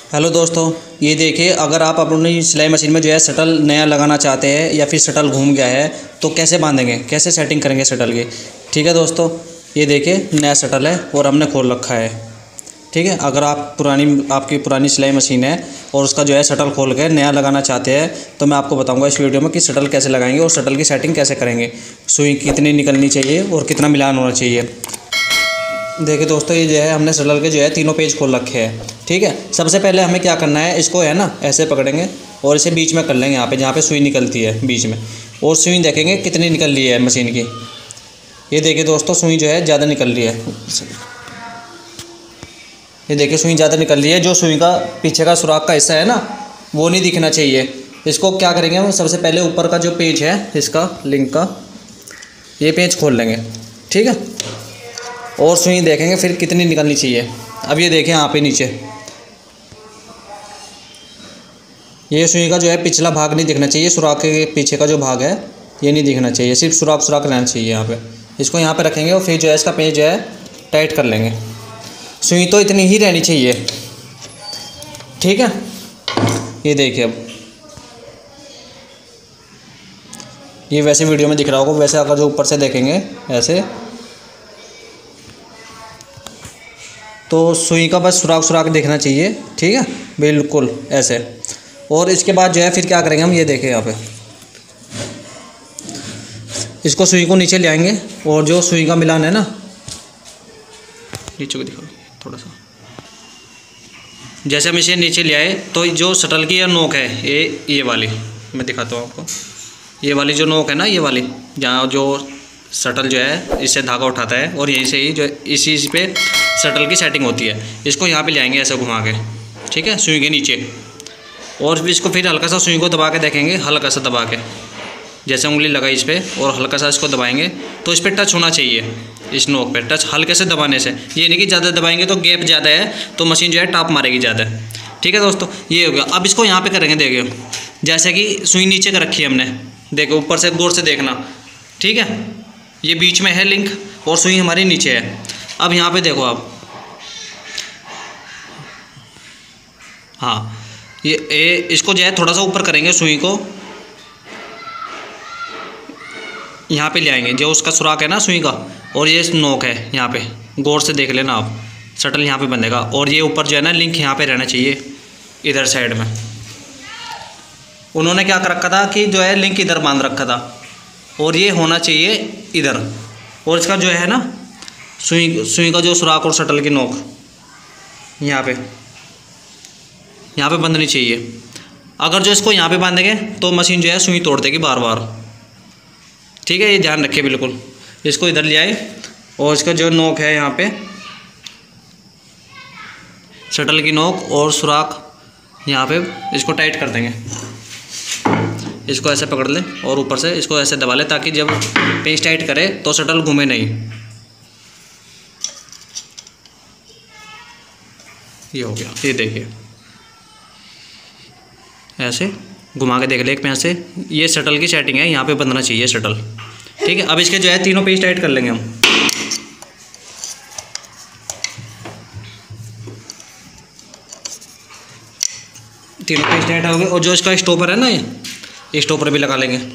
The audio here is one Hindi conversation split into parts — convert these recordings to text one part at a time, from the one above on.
हेलो दोस्तों, ये देखिए, अगर आप अपनी सिलाई मशीन में जो है शटल नया लगाना चाहते हैं या फिर शटल घूम गया है तो कैसे बांधेंगे, कैसे सेटिंग करेंगे शटल की। ठीक है दोस्तों, ये देखिए नया शटल है और हमने खोल रखा है। ठीक है, अगर आपकी पुरानी सिलाई मशीन है और उसका जो है शटल खोल कर नया लगाना चाहते हैं तो मैं आपको बताऊंगा इस वीडियो में कि शटल कैसे लगाएंगे और शटल की सेटिंग कैसे करेंगे, सुई कितनी निकलनी चाहिए और कितना मिलान होना चाहिए। देखिए दोस्तों, ये जो है हमने शटल के जो है तीनों पेज खोल रखे हैं। ठीक है, सबसे पहले हमें क्या करना है, इसको है ना ऐसे पकड़ेंगे और इसे बीच में कर लेंगे, यहाँ पे जहाँ पे सुई निकलती है बीच में, और सुई देखेंगे कितनी निकल रही है मशीन की। ये देखिए दोस्तों, सुई जो है ज़्यादा निकल रही है। ये देखिए सुई ज़्यादा निकल रही है। जो सुई का पीछे का सुराख का हिस्सा है ना, वो नहीं दिखना चाहिए। इसको क्या करेंगे हम, सबसे पहले ऊपर का जो पेज है इसका लिंक का, ये पेज खोल लेंगे। ठीक है, और सुई देखेंगे फिर कितनी निकलनी चाहिए। अब ये देखें यहाँ पे नीचे, ये सुई का जो है पिछला भाग नहीं दिखना चाहिए, सुराख के पीछे का जो भाग है ये नहीं दिखना चाहिए, सिर्फ सुराख रहना चाहिए यहाँ पे। इसको यहाँ पे रखेंगे और फिर जो है इसका पेज जो है टाइट कर लेंगे। सुई तो इतनी ही रहनी चाहिए। ठीक है, ये देखिए, अब ये वैसे वीडियो में दिख रहा होगा, वैसे अगर जो ऊपर से देखेंगे ऐसे तो सुई का बस सुराख देखना चाहिए। ठीक है, बिल्कुल ऐसे। और इसके बाद जो है फिर क्या करेंगे हम, ये देखें यहाँ पे, इसको सुई को नीचे ले आएंगे और जो सुई का मिलान है ना, नीचे को दिखाओ थोड़ा सा, जैसे हम इसे नीचे ले आए तो जो शटल की यह नोक है, ये वाली मैं दिखाता हूँ आपको, ये वाली जो नोक है ना, ये वाली जहाँ जो शटल जो है इससे धागा उठाता है और यहीं से ही जो इसी पे शटल की सेटिंग होती है, इसको यहाँ पे ले आएंगे ऐसे घुमा के। ठीक है, सुई के नीचे, और इसको फिर हल्का सा सुई को दबा के देखेंगे, हल्का सा दबा के, जैसे उंगली लगाई इस पर और हल्का सा इसको दबाएंगे तो इस पर टच होना चाहिए, इस नोक पे टच हल्के से दबाने से। ये नहीं कि ज़्यादा दबाएंगे तो गैप ज़्यादा है तो मशीन जो है टाप मारेगी ज़्यादा। ठीक है दोस्तों, ये हो गया। अब इसको यहाँ पे करेंगे, देखिए जैसे कि सुई नीचे कर रखी है हमने, देखो ऊपर से गौर से देखना। ठीक है, ये बीच में है लिंक और सुई हमारी नीचे है। अब यहाँ पे देखो आप, हाँ ये इसको जो है थोड़ा सा ऊपर करेंगे, सुई को यहाँ पे ले आएंगे, जो उसका सुराख है ना सुई का, और ये नोक है यहाँ पे, गौर से देख लेना आप, शटल यहाँ पे बंधेगा और ये ऊपर जो है ना लिंक यहाँ पे रहना चाहिए इधर साइड में। उन्होंने क्या कर रखा था कि जो है लिंक इधर बांध रखा था और ये होना चाहिए इधर, और इसका जो है ना सुई का जो सुराख और शटल की नोक यहाँ पे बंधनी चाहिए। अगर जो इसको यहाँ पे बांधेंगे तो मशीन जो है सुई तोड़ देगी बार बार। ठीक है, ये ध्यान रखिए बिल्कुल। इसको इधर ले आए और इसका जो नोक है यहाँ पे, शटल की नोक और सुराख यहाँ पे, इसको टाइट कर देंगे। इसको ऐसे पकड़ लें और ऊपर से इसको ऐसे दबा लें ताकि जब पेंच टाइट करे तो शटल घूमे नहीं। ये हो गया, ये देखिए ऐसे घुमा के देख ले एक पेंच से, ये शटल की सेटिंग है, यहाँ पे बंधना चाहिए शटल। ठीक है, अब इसके जो है तीनों पेंच टाइट कर लेंगे हम। तीनों पेंच टाइट हो गए और जो इसका स्टॉपर है ना, ये स्टॉपर भी लगा लेंगे।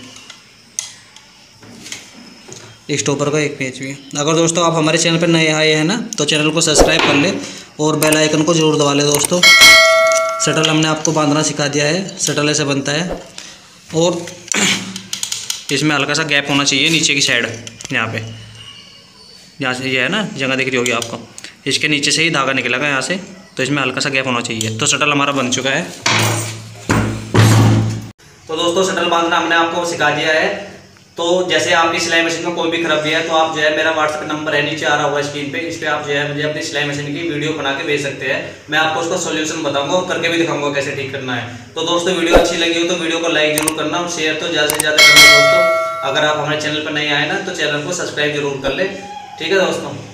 स्टॉपर का एक पेंच भी। अगर दोस्तों आप हमारे चैनल पर नए आए हैं ना तो चैनल को सब्सक्राइब कर ले और बेल आइकन को ज़रूर दबा ले दोस्तों। शटल हमने आपको बांधना सिखा दिया है, शटल ऐसे बनता है और इसमें हल्का सा गैप होना चाहिए नीचे की साइड, यहाँ पे जहाँ से ये है ना जगह दिख रही होगी आपको, इसके नीचे से ही धागा निकलेगा यहाँ से, तो इसमें हल्का सा गैप होना चाहिए। तो शटल हमारा बन चुका है। तो दोस्तों शटल बांधना हमने आपको सिखा दिया है। तो जैसे आपकी सिलाई मशीन में कोई भी खराबी है तो आप जो है, मेरा व्हाट्सएप नंबर है नीचे आ रहा होगा स्क्रीन पे, इस पर आप जो है मुझे अपनी सिलाई मशीन की वीडियो बना के भेज सकते हैं। मैं आपको उसका सोल्यूशन बताऊंगा और करके भी दिखाऊंगा कैसे ठीक करना है। तो दोस्तों वीडियो अच्छी लगी हो तो वीडियो को लाइक जरूर करना और शेयर तो ज़्यादा से ज़्यादा करना दोस्तों। अगर आप हमारे चैनल पर नहीं आए ना तो चैनल को सब्सक्राइब जरूर कर ले। ठीक है दोस्तों।